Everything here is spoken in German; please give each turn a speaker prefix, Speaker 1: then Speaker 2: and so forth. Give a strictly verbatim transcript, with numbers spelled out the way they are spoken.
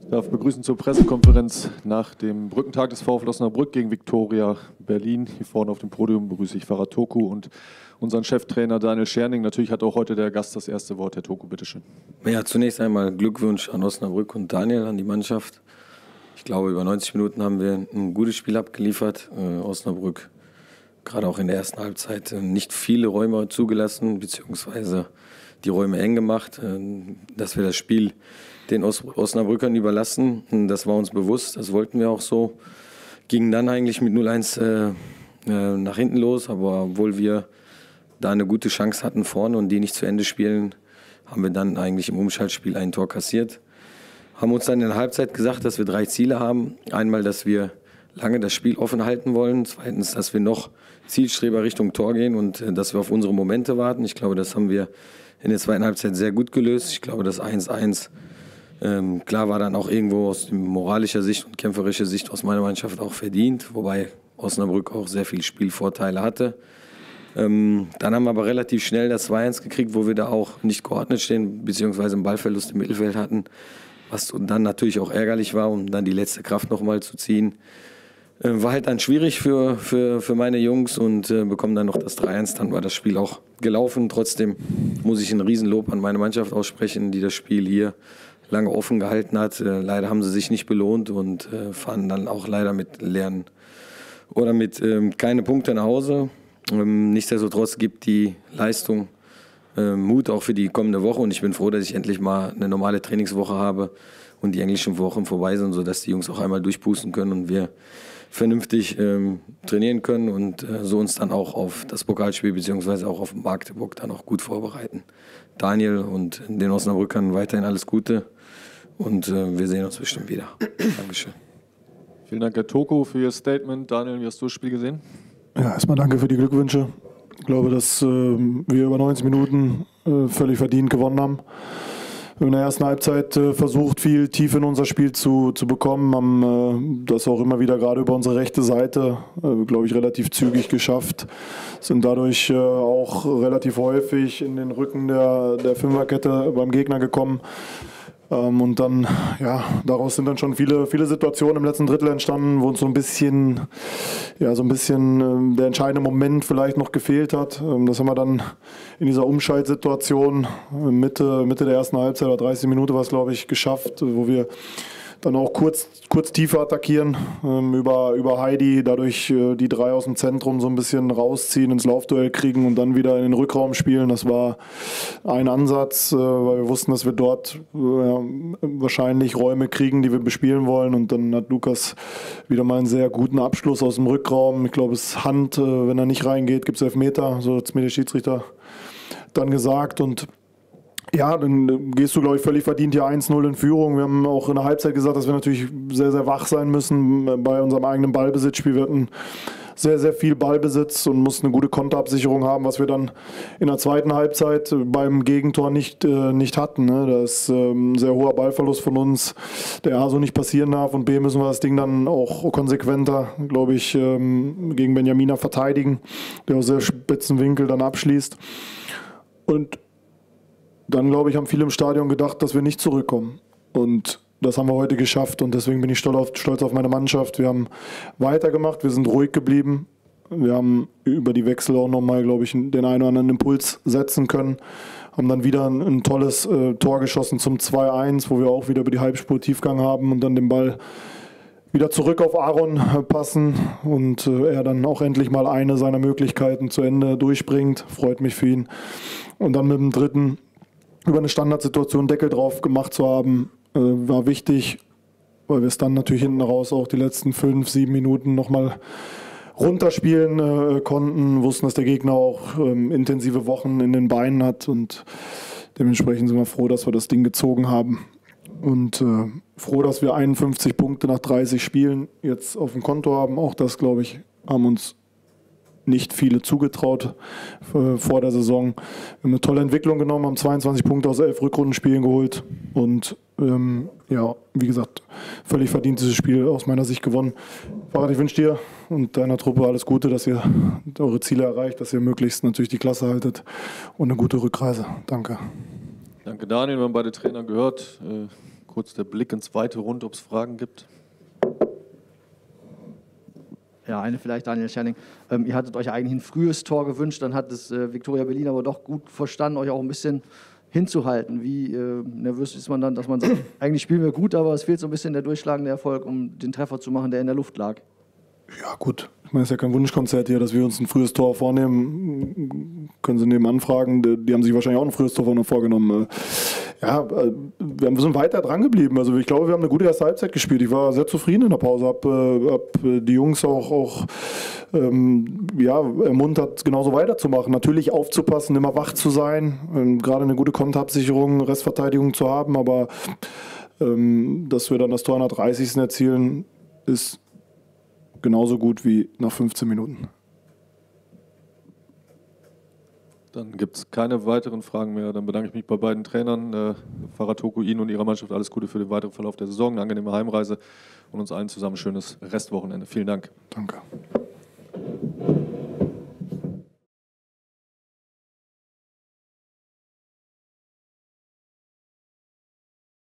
Speaker 1: Ich darf begrüßen zur Pressekonferenz nach dem Brückentag des VfL Osnabrück gegen Viktoria Berlin. Hier vorne auf dem Podium begrüße ich Farhad Toku und unseren Cheftrainer Daniel Scherning. Natürlich hat auch heute der Gast das erste Wort. Herr Toku, bitteschön.
Speaker 2: Ja, zunächst einmal Glückwunsch an Osnabrück und Daniel, an die Mannschaft. Ich glaube, über neunzig Minuten haben wir ein gutes Spiel abgeliefert. Äh, Osnabrück, gerade auch in der ersten Halbzeit, äh, nicht viele Räume zugelassen, beziehungsweise die Räume eng gemacht, äh, dass wir das Spiel den Os Osnabrückern überlassen. Das war uns bewusst, das wollten wir auch so. Ging dann eigentlich mit null eins äh, äh, nach hinten los, aber obwohl wir da eine gute Chance hatten vorne und die nicht zu Ende spielen, haben wir dann eigentlich im Umschaltspiel ein Tor kassiert. Haben uns dann in der Halbzeit gesagt, dass wir drei Ziele haben. Einmal, dass wir lange das Spiel offen halten wollen. Zweitens, dass wir noch Zielstreber Richtung Tor gehen und äh, dass wir auf unsere Momente warten. Ich glaube, das haben wir in der zweiten Halbzeit sehr gut gelöst. Ich glaube, das eins eins Ähm, klar war dann auch irgendwo aus moralischer Sicht und kämpferischer Sicht aus meiner Mannschaft auch verdient, wobei Osnabrück auch sehr viele Spielvorteile hatte. Ähm, dann haben wir aber relativ schnell das zwei eins gekriegt, wo wir da auch nicht geordnet stehen, beziehungsweise einen Ballverlust im Mittelfeld hatten, was dann natürlich auch ärgerlich war, um dann die letzte Kraft nochmal zu ziehen. Äh, war halt dann schwierig für, für, für meine Jungs und äh, bekommen dann noch das drei eins, dann war das Spiel auch gelaufen. Trotzdem muss ich ein Riesenlob an meine Mannschaft aussprechen, die das Spiel hier lange offen gehalten hat. Äh, leider haben sie sich nicht belohnt und äh, fahren dann auch leider mit leeren oder mit ähm, keine Punkte nach Hause. Ähm, nichtsdestotrotz gibt die Leistung äh, Mut auch für die kommende Woche und ich bin froh, dass ich endlich mal eine normale Trainingswoche habe und die englischen Wochen vorbei sind, sodass die Jungs auch einmal durchpusten können und wir vernünftig ähm, trainieren können und äh, so uns dann auch auf das Pokalspiel bzw. auch auf Magdeburg dann auch gut vorbereiten. Daniel und den Osnabrückern weiterhin alles Gute und äh, wir sehen uns bestimmt wieder. Dankeschön.
Speaker 1: Vielen Dank, Herr Toku, für Ihr Statement. Daniel, wie hast du das Spiel gesehen?
Speaker 3: Ja, erstmal danke für die Glückwünsche. Ich glaube, dass äh, wir über neunzig Minuten äh, völlig verdient gewonnen haben. Wir haben in der ersten Halbzeit äh, versucht, viel Tiefe in unser Spiel zu, zu bekommen, haben äh, das auch immer wieder gerade über unsere rechte Seite, äh, glaube ich, relativ zügig geschafft. Sind dadurch äh, auch relativ häufig in den Rücken der, der Fünferkette beim Gegner gekommen. Ähm, und dann, ja, daraus sind dann schon viele, viele Situationen im letzten Drittel entstanden, wo uns so ein bisschen, ja, so ein bisschen ähm, der entscheidende Moment vielleicht noch gefehlt hat. Ähm, das haben wir dann in dieser Umschaltsituation äh, Mitte, Mitte der ersten Halbzeit oder dreißig Minuten war es, glaube ich, geschafft, wo wir dann auch kurz, kurz tiefer attackieren, ähm, über, über Heidi, dadurch äh, die drei aus dem Zentrum so ein bisschen rausziehen, ins Laufduell kriegen und dann wieder in den Rückraum spielen. Das war ein Ansatz, äh, weil wir wussten, dass wir dort äh, wahrscheinlich Räume kriegen, die wir bespielen wollen. Und dann hat Lukas wieder mal einen sehr guten Abschluss aus dem Rückraum. Ich glaube, es ist Hand, äh, wenn er nicht reingeht, gibt es Elfmeter. So hat es mir der Schiedsrichter dann gesagt. Und ja, dann gehst du, glaube ich, völlig verdient hier eins null in Führung. Wir haben auch in der Halbzeit gesagt, dass wir natürlich sehr, sehr wach sein müssen bei unserem eigenen Ballbesitzspiel. Wir hatten sehr, sehr viel Ballbesitz und mussten eine gute Konterabsicherung haben, was wir dann in der zweiten Halbzeit beim Gegentor nicht, äh, nicht hatten. Ne? Da ist ähm, ein sehr hoher Ballverlust von uns, der A so nicht passieren darf und B müssen wir das Ding dann auch konsequenter, glaube ich, ähm, gegen Benjamina verteidigen, der aus sehr spitzen Winkel dann abschließt. Und dann, glaube ich, haben viele im Stadion gedacht, dass wir nicht zurückkommen. Und das haben wir heute geschafft und deswegen bin ich stolz auf, stolz auf meine Mannschaft. Wir haben weitergemacht, wir sind ruhig geblieben. Wir haben über die Wechsel auch nochmal, glaube ich, den einen oder anderen Impuls setzen können. Haben dann wieder ein, ein tolles äh, Tor geschossen zum zwei eins, wo wir auch wieder über die Halbspur Tiefgang haben und dann den Ball wieder zurück auf Aaron passen und äh, er dann auch endlich mal eine seiner Möglichkeiten zu Ende durchbringt. Freut mich für ihn. Und dann mit dem dritten über eine Standardsituation Deckel drauf gemacht zu haben, äh, war wichtig, weil wir es dann natürlich hinten raus auch die letzten fünf, sieben Minuten nochmal runterspielen äh, konnten, wussten, dass der Gegner auch ähm, intensive Wochen in den Beinen hat und dementsprechend sind wir froh, dass wir das Ding gezogen haben und äh, froh, dass wir einundfünfzig Punkte nach dreißig Spielen jetzt auf dem Konto haben. Auch das, glaube ich, haben uns nicht viele zugetraut äh, vor der Saison. Wir haben eine tolle Entwicklung genommen, haben zweiundzwanzig Punkte aus elf Rückrundenspielen geholt und ähm, ja, wie gesagt, völlig verdient dieses Spiel aus meiner Sicht gewonnen. Farhad, ich wünsche dir und deiner Truppe alles Gute, dass ihr eure Ziele erreicht, dass ihr möglichst natürlich die Klasse haltet und eine gute Rückreise. Danke.
Speaker 1: Danke, Daniel. Wir haben beide Trainer gehört. Äh, kurz der Blick ins weite Rund, ob es Fragen gibt.
Speaker 4: Ja, eine vielleicht, Daniel Scherning. Ähm, ihr hattet euch eigentlich ein frühes Tor gewünscht, dann hat es äh, Viktoria Berlin aber doch gut verstanden, euch auch ein bisschen hinzuhalten. Wie äh, nervös ist man dann, dass man sagt, eigentlich spielen wir gut, aber es fehlt so ein bisschen der durchschlagende Erfolg, um den Treffer zu machen, der in der Luft lag?
Speaker 3: Ja gut, ich meine, es ist ja kein Wunschkonzert hier, dass wir uns ein frühes Tor vornehmen. Können Sie nebenan fragen, die haben sich wahrscheinlich auch ein frühes Tor vorgenommen. Ja, wir sind weiter dran geblieben. Also ich glaube, wir haben eine gute erste Halbzeit gespielt. Ich war sehr zufrieden in der Pause, habe hab die Jungs auch, auch ähm, ja, ermuntert, genauso weiterzumachen. Natürlich aufzupassen, immer wach zu sein, ähm, gerade eine gute Konterabsicherung, Restverteidigung zu haben, aber ähm, dass wir dann das Tor nach dreißigsten erzielen, ist genauso gut wie nach fünfzehn Minuten.
Speaker 1: Dann gibt es keine weiteren Fragen mehr. Dann bedanke ich mich bei beiden Trainern, äh, Faratoku, Ihnen und Ihrer Mannschaft. Alles Gute für den weiteren Verlauf der Saison, eine angenehme Heimreise und uns allen zusammen ein schönes Restwochenende. Vielen Dank.
Speaker 3: Danke.